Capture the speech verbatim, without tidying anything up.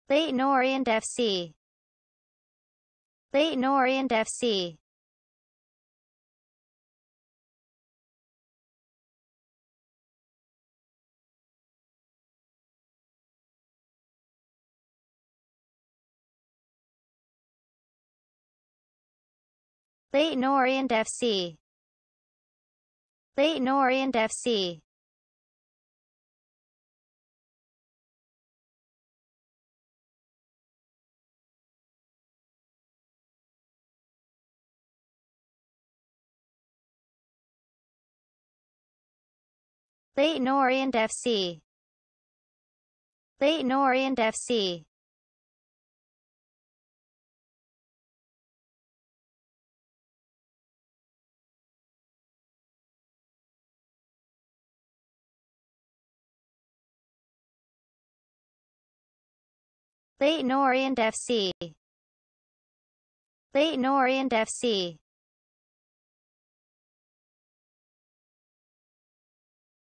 Leyton Orient F C. Leyton Orient F C. Leyton Orient F C. Leyton Orient F C. Leyton Orient F C. Leyton Orient F C. Leyton Orient F C. Leyton Orient F C.